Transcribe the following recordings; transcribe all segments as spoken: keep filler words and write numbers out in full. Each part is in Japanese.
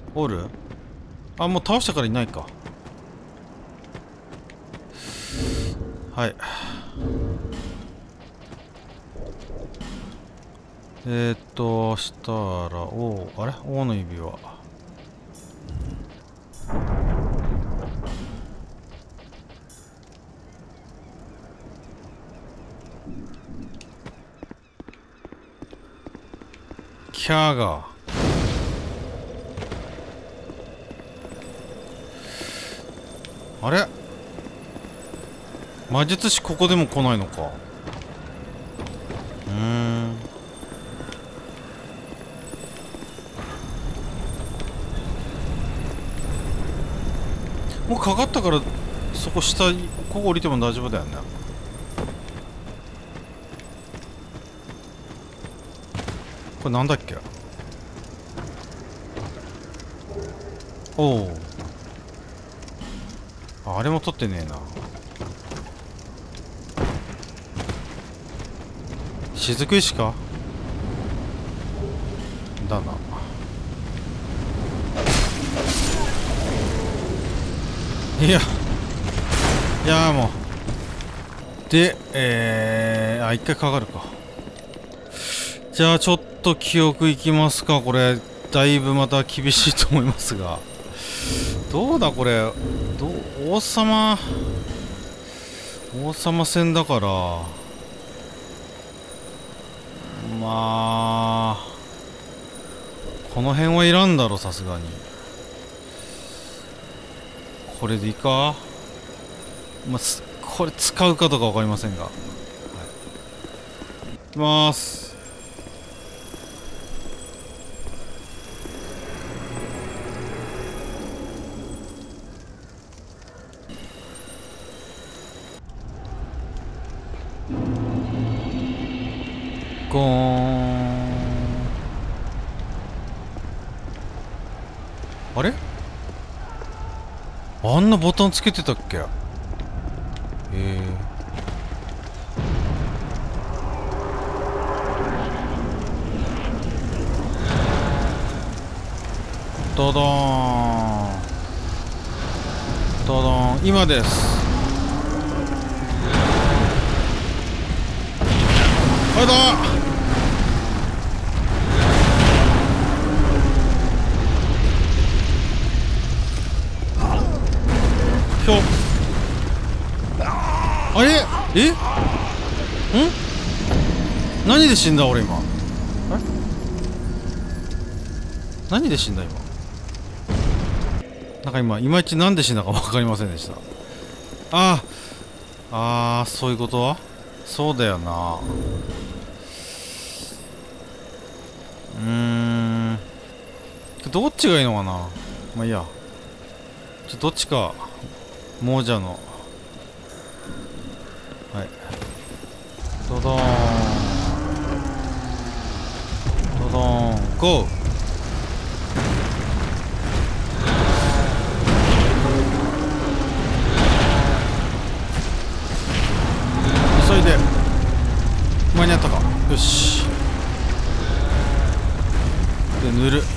おる？あ、もう倒したからいないか。はい。えー、っとしたら、おお、あれ王の指輪。キャーがあれ魔術師ここでも来ないのか。うーん。もうかかったからそこ下ここ降りても大丈夫だよね。これなんだっけ。おお、あれも取ってねえな。雫石かだな。いやいやもうで、えー、あ、一回かかるか。じゃあちょっと記憶いきますか。これだいぶまた厳しいと思いますが、どうだこれ、どう王様王様戦だから、まあこの辺はいらんだろさすがに。これでいいか。まあ、これ使うかどうか分かりませんが、はい、いきます。ゴーン。あれ、あんなボタンつけてたっけ。えー、ドドーンドドーン、今です。あれだ、ひょ、あれ、えん、何で死んだ俺今。え、何で死んだ今。なんか今いまいち何で死んだか分かりませんでした。あーあー、そういうことはそうだよな。うーん、どっちがいいのかな。まあいいや、ちょどっちか亡者の、はい、ドドーンドドーンゴー。急いで、間に合ったか。よし、で塗る。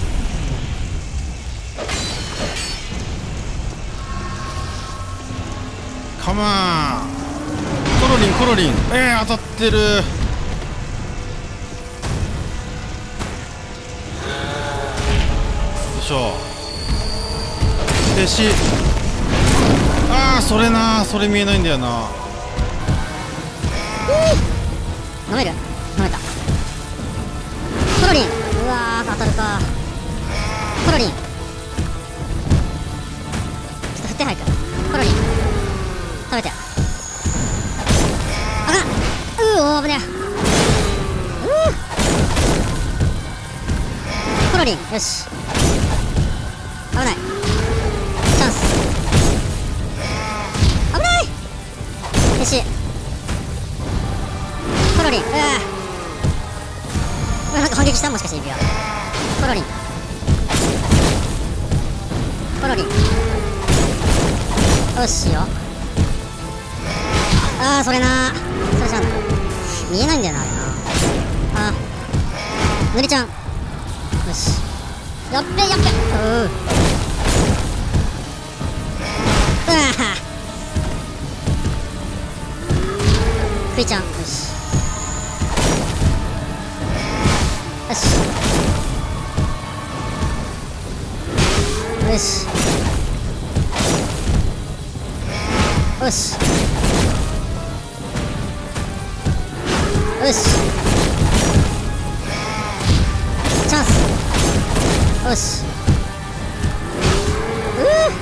カマンコロリンコロリン、えー、当たってる。よいしょ、停止。ああ、それな、それ見えないんだよな。 飲める、飲めた。コロリン、うわー当たるか。コロリンちょっと振って入った。コロリン食べて。あかん、うー、危ねえ。うー、コロリン、よし、危ない、チャンス、危ない、よし、コロリン、うわー、なんか反撃した、もしかして指輪。コロリンコロリン、よしよ。ああ、それな、それじゃない、見えないんだよなあれな。あ、ぬりちゃん、よし、 やっべやっべ。うーうわークイちゃん。よしよしよしよしよしチャンス。よしうー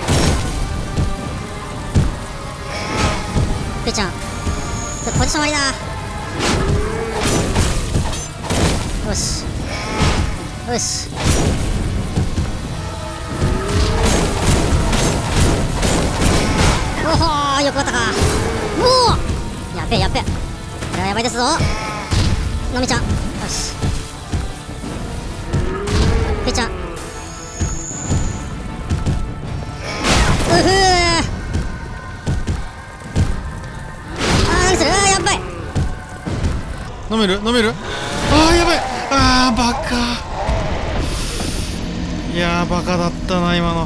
クイちゃんポジション割りだ。よしよしおほーよくわったか。おおやべえやべえ、これはやばいですぞのみちゃん。よしクイちゃん。うふーあー何する。あーやばい。 飲める飲める。あーやばい。あーバカ。いやーバカだったな今の。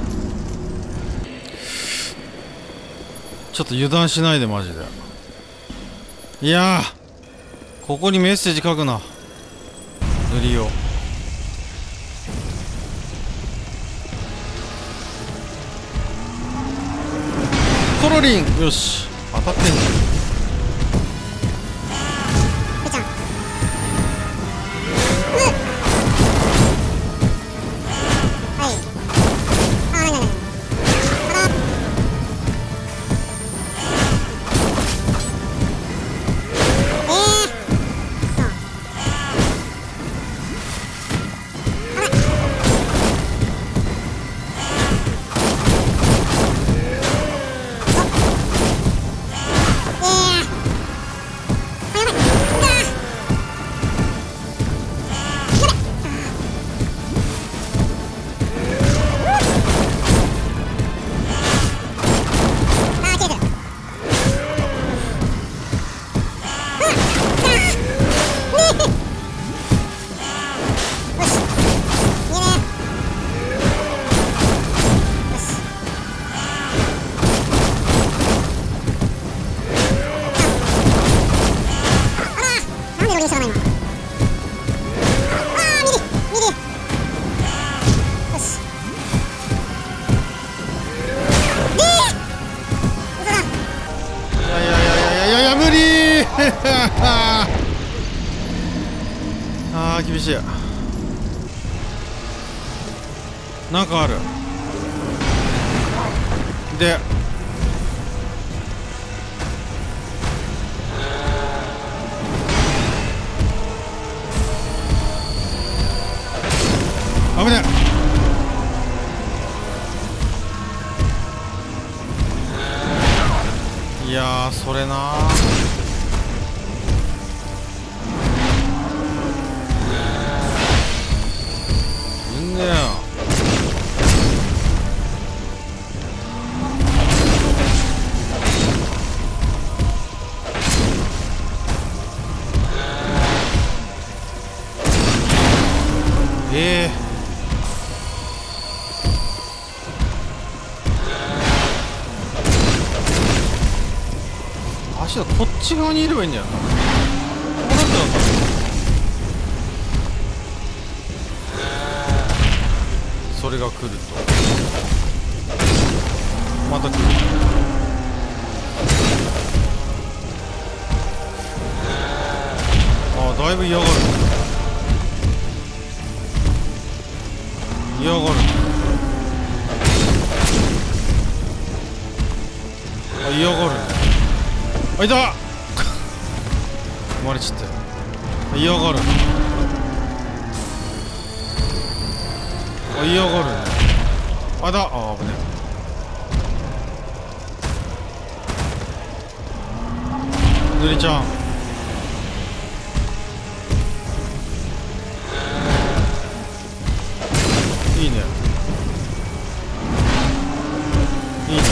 ちょっと油断しないでマジで。いやーここにメッセージ書くな。塗りよう。コロリン。よし当たってんじゃん。 クイちゃん。はい。あーなになになに。あら。えー。そう。あら。 あー厳しい。なんかあるで危ねえ。いやーそれなーねええー足はこっち側にいればいいんだよな。こうなったらそれが来るとまた来る。ああだいぶ嫌がる嫌がる。あ嫌がるね。あいた生まれちったよ。嫌がる。あ嫌がるね。あだあ危ねえ。ぬりちゃんいいねいいね。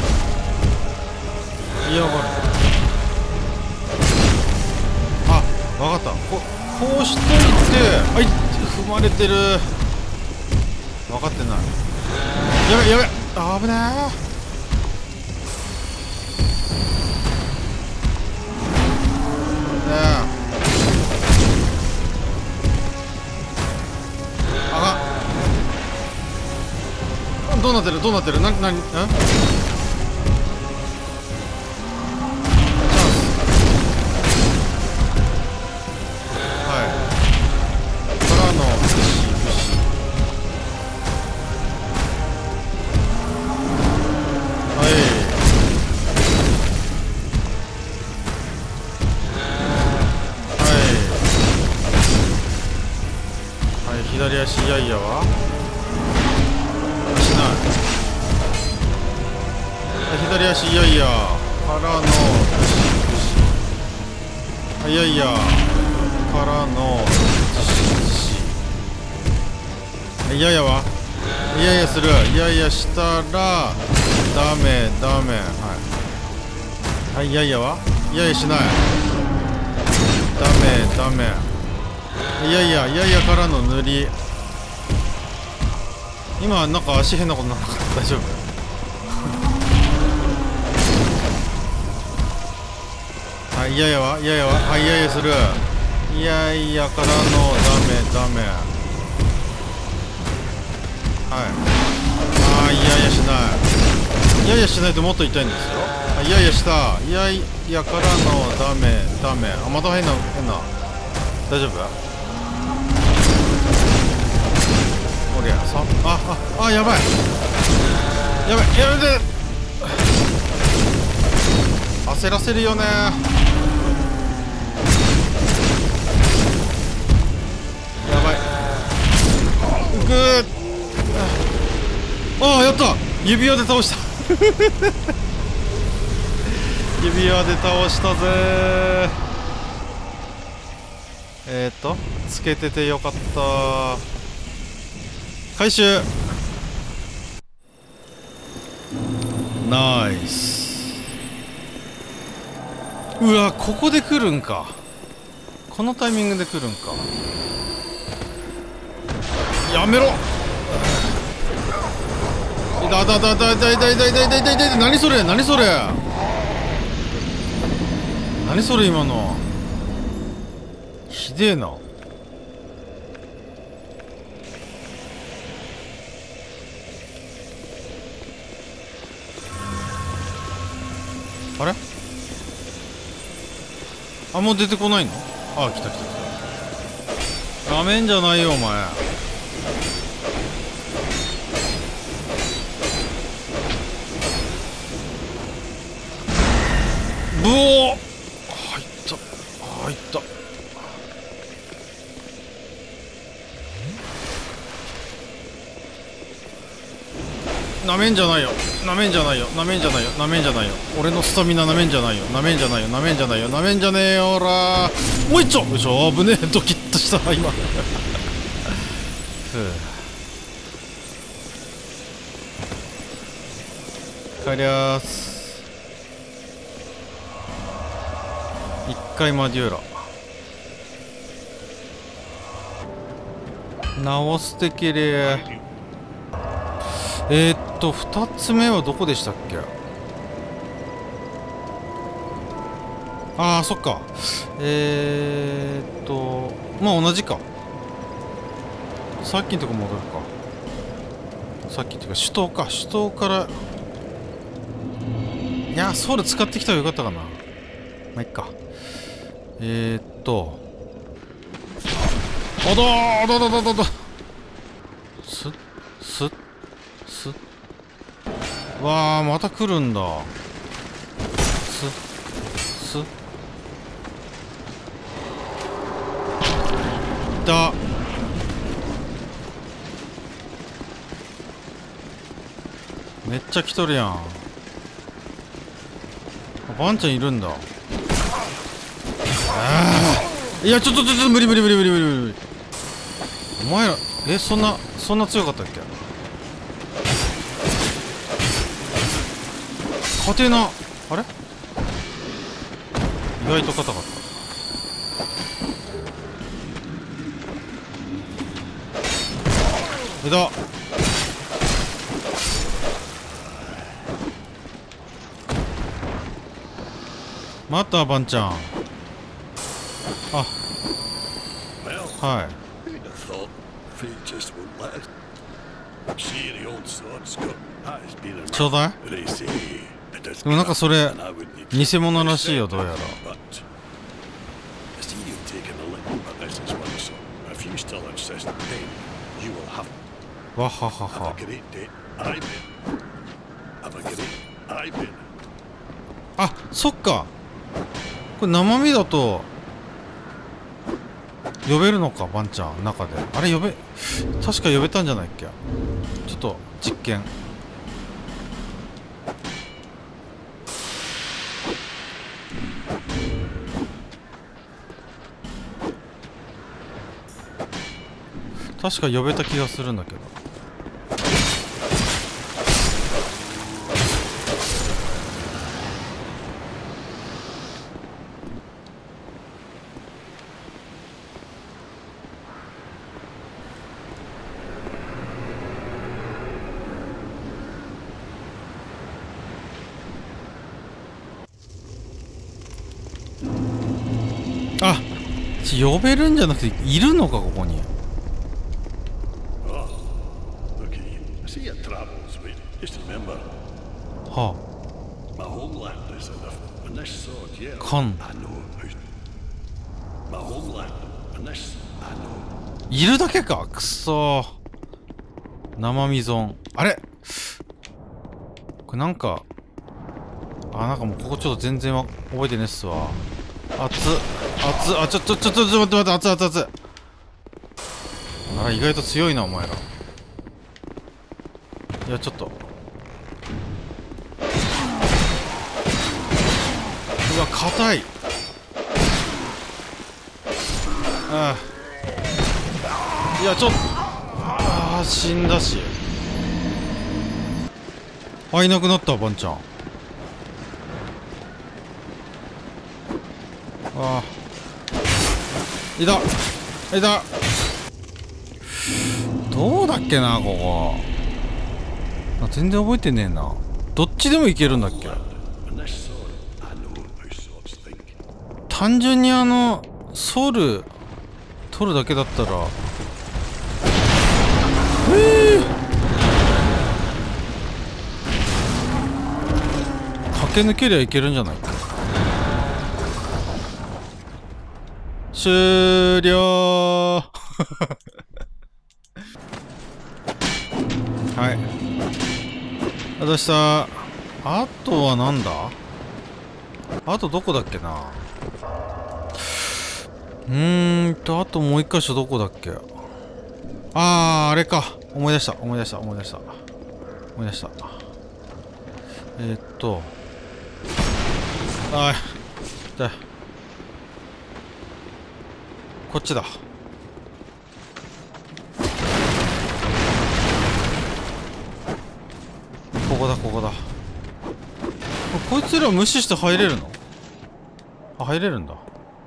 嫌がる。あわかった。ここうしといてあい踏まれてる。 ない。やべやべ、あぶねー。あかん。どうなってるどうなってる、な、なに、ん、チャンスはいからの武士武士はいはいはい、左足いやいやはしない。左足いやいやからのブシブシ、いやいやからのブシブシ、いやいやはいやいやする、いやいやしたらダメダメ、はいはい、いやいやはいやいやしない、ダメダメ、いやいやいやいやからの塗り、今なんか足変なことなかった？大丈夫？はい、いやいやはいやいやははい、いやいやする、いやいやからのダメダメ、はい、あーいやいやしない、いやいやしないともっと痛いんですよ。いやいやした、いやいやからのダメダメ、あまた変な変な、大丈夫？オッケー、さあああやばいやばいやめて、焦らせるよね。やばい、グー、ああやった、指輪で倒した指輪で倒したぜ。えっとつけててよかった。回収、ナイス。うわ、ここで来るんか、このタイミングで来るんか。やめろ、だだだだだだだだだだだだ、何それ何それ何それ、今のひでえな。あれ、あ、もう出てこないの？あ、来た来た来た。なめんじゃないよお前。ブオー、入った入った。なめんじゃないよなめんじゃないよなめんじゃないよなめんじゃないよ、俺のスタミナなめんじゃないよなめんじゃないよなめんじゃないよなめんじゃねえよ、おらー、もう一丁、よいしょ、危ねえ、ドキッとした今ふう、帰りゃーす。一回マデューラ直すてきれー。えー、っとふたつめはどこでしたっけ？ああそっか、えー、っとまあ同じか、さっきのとこ戻るか、さっきっていうか首都か、首都から、いやソウル使ってきたらよかったかな、まあいっか。えー、っとおどーおどどどどどすっすっすっ、わあまた来るんだ、すっすっだ、めっちゃ来とるやん。ワンちゃんいるんだ。ああいやちょっとちょっと無理無理無理無理無理無理、お前らえそんなそんな強かったっけ？家庭な、あれ意外と硬かった。枝またバンちゃん。あ、はい。ちょうだい。でもなんかそれ偽物らしいよ、どうやら。わははは。あ、そっか。これ生身だと呼べるのか、バンちゃん中で。あれ呼べ、確か呼べたんじゃないっけ。ちょっと実験。確か呼べた気がするんだけど。あ、呼べるんじゃなくているのか、ここに。はあ、かんいるだけか。くそー、生身損。あれこれなんか、あ、なんかもうここちょっと全然わ覚えてねえっすわ。熱っ熱っ、あ、ちょちょちょちょちょ待って待って、熱い熱い熱い。あ、意外と強いなお前ら。いやちょっと、うわ硬い。ああ、いやちょっと、ああ死んだし。あ、いなくなった、バンちゃん。ああ、いたいた。どうだっけな、ここ。あ、全然覚えてねえな。どっちでもいけるんだっけ。単純にあのソウル取るだけだったら、えー、駆け抜けりゃいけるんじゃないか。終了はい、ありがとうございました。あとはなんだ、あとどこだっけな。うーんと、あともう一箇所どこだっけ。あー、あれか。思い出した思い出した思い出した思い出した。えー、っとあー、でこっちだ。ここだここだ。こいつら無視して入れるの？あ、入れるんだ。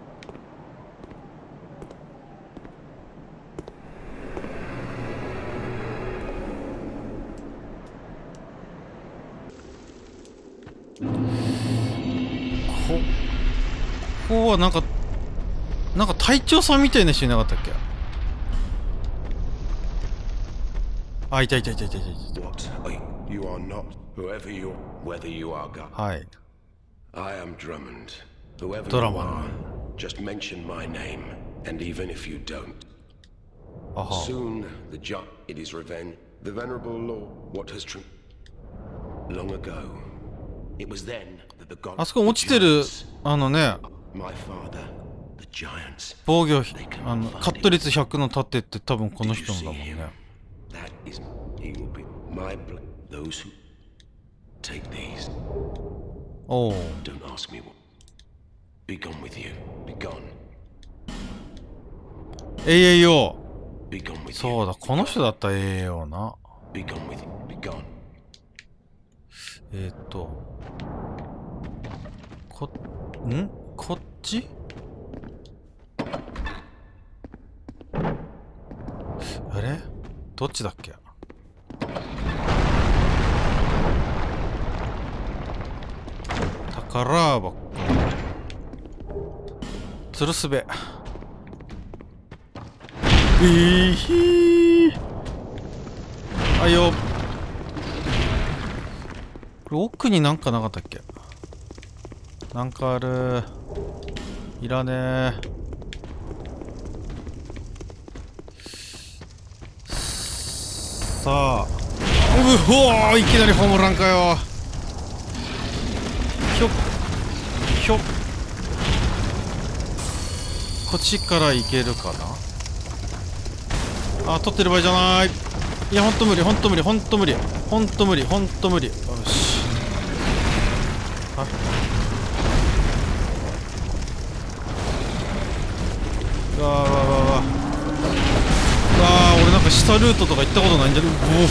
ここはなんかなんか隊長さんみたいな人いなかったっけ。あ、いたいたいたいたいたいた。 You are not whoever you whether you are God. はい。 I am Drummond. Whoever ドラ you マ are, just mention my name, and even if you don't, あは。 soon the jo it is revenge. The venerable law. What has true? Long ago, it was then that the gods. あそこ落ちてるあのね、 My father, the giants. 防御あのカット率ひゃくの盾って多分この人のだもんね。 That is, he will be my blood. Those who take these. おお。 Don't ask me what. Be gone with you. Be gone. エーエーオー。 Be gone with you. そうだ、この人だった エーエーオー な。 Be gone with you. Be gone. えー、っとこんこっち。あれどっちだっけ。宝箱。 つるすべ。えーひー。あいよ。これ奥になんかなかったっけ？なんかある。いらねえ。さあ。うおー、いきなりホームランかよ。ひょっ。ひょっ。こっちから行けるかな。あ、取ってる場合じゃない。いや、ほんと無理、ほんと無理、ほんと無理、ほんと無理、ほんと無理。よし。あ、うわーわーわーわー。うわー、俺なんか下ルートとか行ったことないんじゃね。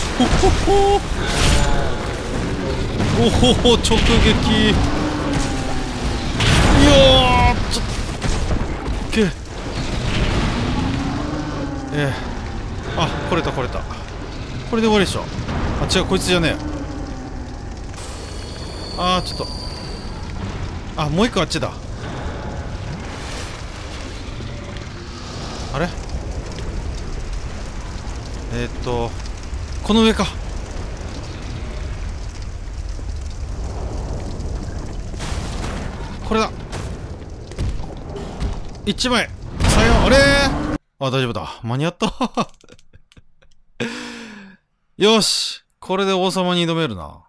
おほほほ。おほほ、直撃。いやー、ちょっけええ。あ、来れた来れた。これで終わりでしょ。あ、違う、こいつじゃねえ。あー、ちょっと。あ、もう一個あっちだ。あれえー、っとこの上か。これだ。一枚さよう。あれー、あ、大丈夫だ。間に合ったよし、これで王様に挑めるな。